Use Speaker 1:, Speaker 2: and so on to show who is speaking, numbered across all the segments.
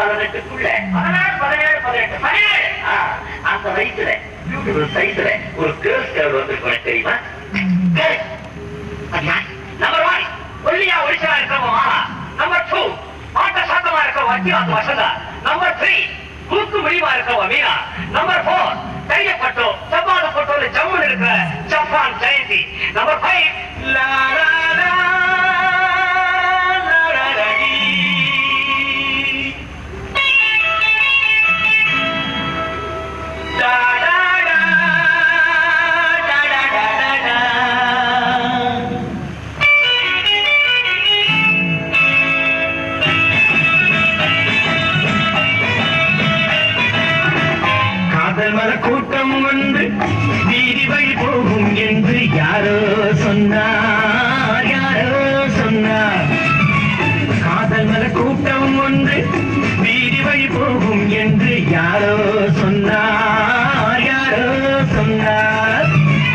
Speaker 1: 18க்குள்ள 17 அந்த வயசுல பியூட்டிஃபுல் சைஸ்ல ஒரு கேர்ள்ஸ் கேர்ள் வந்திருக்கோம் தெரியுமா? நம்பர் 1 ஒல்லியா ஒடிசா இருக்கிறவங்க மாலா. நம்பர் 2 பாட்ட சாத்தமா இருக்கிறவங்க அத்தியாச வசந்தா. நம்பர் 3 கூத்து முடிவா இருக்கிறவங்க மீனா. நம்பர் 4 கைய பட்டோ செவ்வாத பட்டோல ஜம்முன்னு இருக்கிற ஜப்பான் ஜெயந்தி. நம்பர் 5
Speaker 2: கூட்டம் வந்து வீதி வழி போகும் என்று யாரோ சொன்னார், யாரோ சொன்னார். காதல் மல கூட்டம் ஒன்று வீதி வழி போகும் என்று யாரோ சொன்னார், யாரோ சொன்னார்.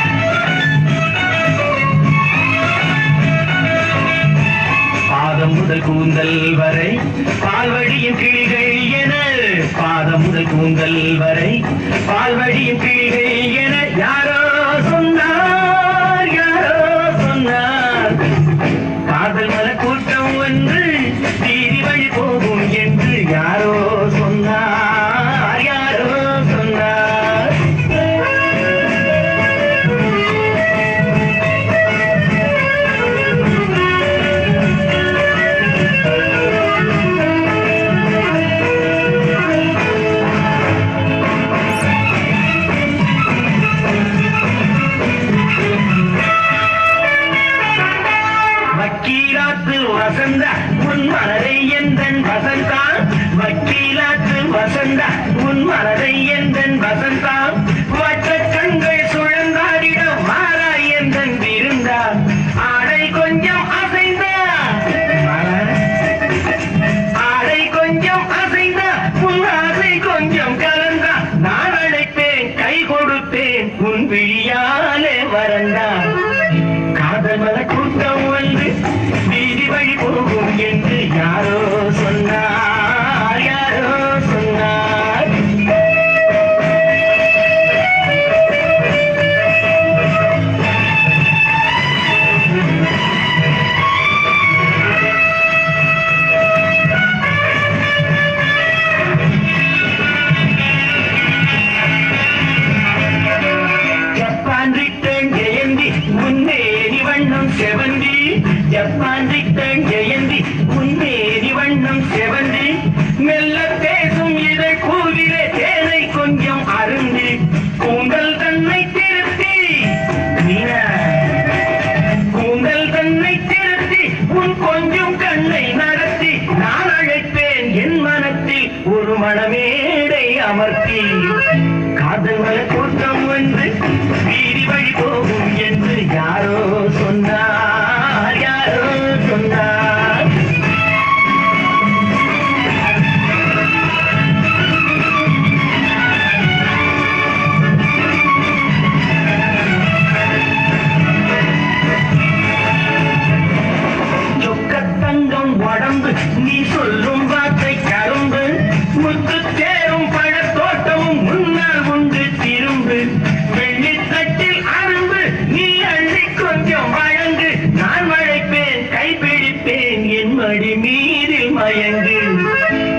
Speaker 2: பாதம் முதல் கூந்தல் வரை பால்வழியின் கிளிகள் என, பாதம் முதல் கூந்தல் வரை பால்வழியின் கிளிகள் என யாரோ சொன்னார், யாரோ சொன்னார். காதல் மல கூட்டம் ஒன்று வீதி வழி போகும் என்று யாரோ சொன்னார், யாரோ சொன்னார். வக்கீலாத்து வசந்தா உன் மனதை எந்தன் வசந்தா, வக்கீலாத்து வசந்தா உன் மனதை எந்தன் வசந்தா. வட்ட கண்கள் சுழந்தாடிட மாறா எந்தன் விருந்தா. ஆடை கொஞ்சம் அசைந்தா, ஆடை கொஞ்சம் அசைந்தா, உன் ஆசை கொஞ்சம் கலந்தா. நான் அழைப்பேன் கை கொடுப்பேன் உன் விழியாலே வரந்தா. காதல் மல கூட்டம் வந்து வீதி வழி போகும் என்று யாரோ சொன்னார், யாரோ சொன்னார். ஜப்பான் ரிட்டர்ன் ஜெயந்தி முன்னேறி வண்ணம் செவந்தி, ஜப்பான் ரிட்டர்ன் ஜெயந்தி முன்னேறி வண்ணம் செவந்தி. மெல்ல பேசும் இதை கூவிலே தேனை கொஞ்சம் அருந்தி, கூந்தல் தன்னை திருத்தி, கூந்தல் தன்னை திருத்தி உன் கொஞ்சம் கண்ணை நடத்தி. நான் அழைப்பேன் என் மனத்தில் ஒரு மணமேடை அமர்த்தி. காதல் மல கூட்டம் வந்து வீதி வழி போகும் என்று யாரோ சொன்னார், யாரோ சொன்னார். சொக்கத்தங்கம் உடம்பு நீ சொல்லும் வார்த்தை கரும்பு, முத்து தேரும் பழத்தோட்டமும் முன்னால் உண்டு திரும்பு. வெள்ளித்தட்டில் அரும்பு நீ அள்ளி கொஞ்சம் வழங்கு, நான் வளைப்பேன் கைப்பிடிப்பேன் என் மடி மீதில் மயங்கு.